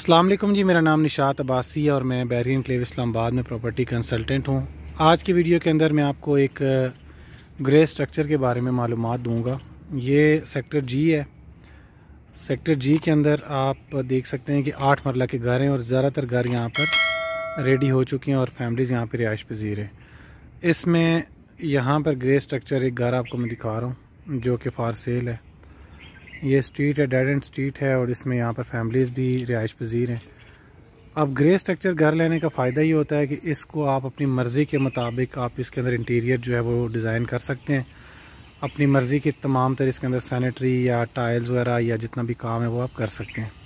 अस्सलाम वालेकुम जी, मेरा नाम निशात अब्बासी है और मैं बैरियन क्लेव इस्लामाबाद में प्रॉपर्टी कंसल्टेंट हूँ। आज की वीडियो के अंदर मैं आपको एक ग्रे स्ट्रक्चर के बारे में मालूमात दूँगा। ये सेक्टर जी है। सेक्टर जी के अंदर आप देख सकते हैं कि 8 मरला के घर हैं और ज़्यादातर घर यहाँ पर रेडी हो चुकी हैं और फैमिलीज़ यहाँ पर रिहाइश पजीर हैं। इसमें यहाँ पर ग्रे स्ट्रक्चर एक घर आपको मैं दिखा रहा हूँ जो कि फार सेल है। ये स्ट्रीट है, डेड एंड स्ट्रीट है और इसमें यहाँ पर फैमिलीज़ भी रिहाइश पजीर हैं। अब ग्रे स्ट्रक्चर घर लेने का फ़ायदा ये होता है कि इसको आप अपनी मर्ज़ी के मुताबिक आप इसके अंदर इंटीरियर जो है वो डिज़ाइन कर सकते हैं। अपनी मर्ज़ी की तमाम तरह इसके अंदर सैनिटरी या टाइल्स वगैरह या जितना भी काम है वो आप कर सकते हैं।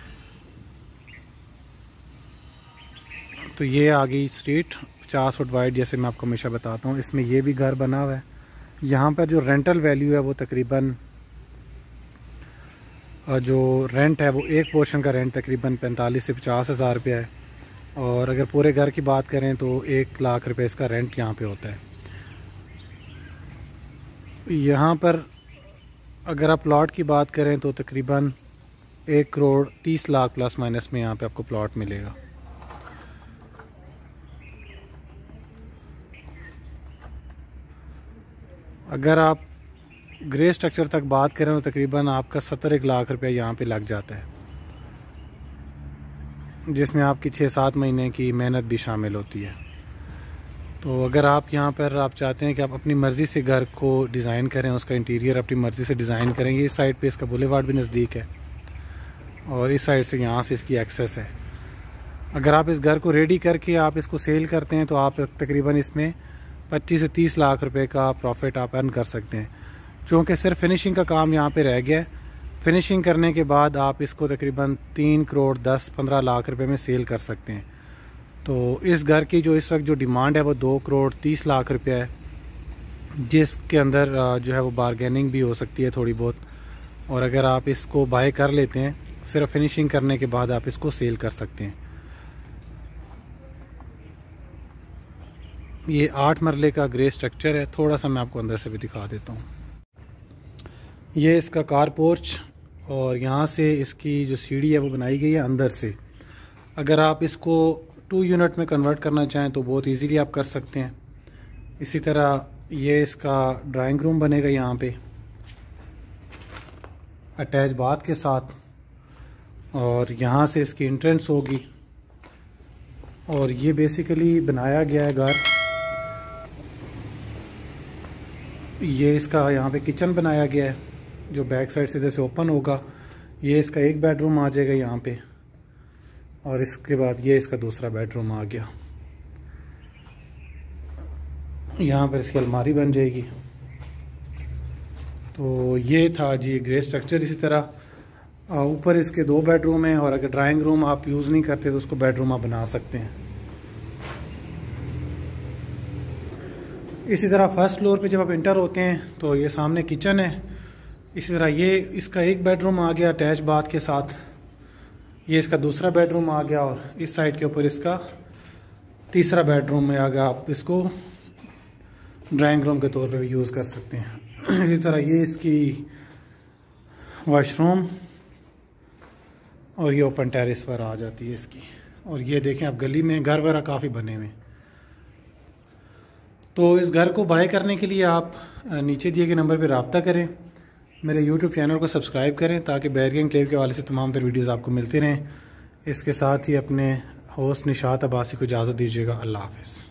तो ये आ गई स्ट्रीट 50 फुट वाइड, जैसे मैं आपको हमेशा बताता हूँ। इसमें ये भी घर बना हुआ है। यहाँ पर जो रेंटल वैल्यू है वो तकरीबन जो रेंट है वो एक पोर्शन का रेंट तकरीबन 45 से 50 हज़ार रुपया है और अगर पूरे घर की बात करें तो 1 लाख रुपए इसका रेंट यहाँ पे होता है। यहाँ पर अगर आप प्लॉट की बात करें तो तकरीबन 1 करोड़ 30 लाख प्लस माइनस में यहाँ पे आपको प्लॉट मिलेगा। अगर आप ग्रे स्ट्रक्चर तक बात करें तो तकरीबन आपका 70 लाख रुपया यहाँ पे लग जाता है, जिसमें आपकी 6-7 महीने की मेहनत भी शामिल होती है। तो अगर आप यहाँ पर आप चाहते हैं कि आप अपनी मर्ज़ी से घर को डिज़ाइन करें, उसका इंटीरियर अपनी मर्ज़ी से डिज़ाइन करेंगे। इस साइड पे इसका बुलेवार्ड भी नज़दीक है और इस साइड से यहाँ से इसकी एक्सेस है। अगर आप इस घर को रेडी करके आप इसको सेल करते हैं तो आप तकरीबन इसमें 25 से 30 लाख रुपये का प्रॉफिट आप अर्न कर सकते हैं। चूँकि सिर्फ फिनिशिंग का काम यहाँ पे रह गया है, फिनिशिंग करने के बाद आप इसको तकरीबन 3 करोड़ 10-15 लाख रुपए में सेल कर सकते हैं। तो इस घर की जो इस वक्त जो डिमांड है वो 2 करोड़ 30 लाख रुपया है, जिसके अंदर जो है वो बारगेनिंग भी हो सकती है थोड़ी बहुत। और अगर आप इसको बाय कर लेते हैं सिर्फ फिनिशिंग करने के बाद आप इसको सेल कर सकते हैं। ये 8 मरले का ग्रे स्ट्रक्चर है। थोड़ा सा मैं आपको अंदर से भी दिखा देता हूँ। ये इसका कार पोर्च और यहाँ से इसकी जो सीढ़ी है वो बनाई गई है अंदर से। अगर आप इसको 2 यूनिट में कन्वर्ट करना चाहें तो बहुत इजीली आप कर सकते हैं। इसी तरह ये इसका ड्राइंग रूम बनेगा यहाँ पे अटैच बाथ के साथ और यहाँ से इसकी एंट्रेंस होगी। और ये बेसिकली बनाया गया है घर, ये इसका यहाँ पे किचन बनाया गया है जो बैक साइड से इधर से ओपन होगा। ये इसका एक बेडरूम आ जाएगा यहाँ पे और इसके बाद ये इसका दूसरा बेडरूम आ गया। यहाँ पर इसकी अलमारी बन जाएगी। तो ये था जी ग्रे स्ट्रक्चर। इसी तरह ऊपर इसके 2 बेडरूम हैं और अगर ड्राइंग रूम आप यूज़ नहीं करते तो उसको बेडरूम आप बना सकते हैं। इसी तरह फर्स्ट फ्लोर पे जब आप इंटर होते हैं तो ये सामने किचन है। इसी तरह ये इसका एक बेडरूम आ गया अटैच बाथ के साथ, ये इसका दूसरा बेडरूम आ गया और इस साइड के ऊपर इसका तीसरा बेडरूम में आ गया। आप इसको ड्राइंग रूम के तौर पे भी यूज़ कर सकते हैं। इसी तरह ये इसकी वॉशरूम और ये ओपन टेरेस पर आ जाती है इसकी। और ये देखें आप गली में घर वगैरह काफ़ी बने हुए। तो इस घर को बाय करने के लिए आप नीचे दिए गए नंबर पर रब्ता करें, मेरे YouTube चैनल को सब्सक्राइब करें ताकि बैरियन क्लेव के हवाले से तमाम तर वीडियोज़ आपको मिलती रहें। इसके साथ ही अपने होस्ट निशात अब्बासी को इजाज़त दीजिएगा। अल्लाह हाफ़िज़।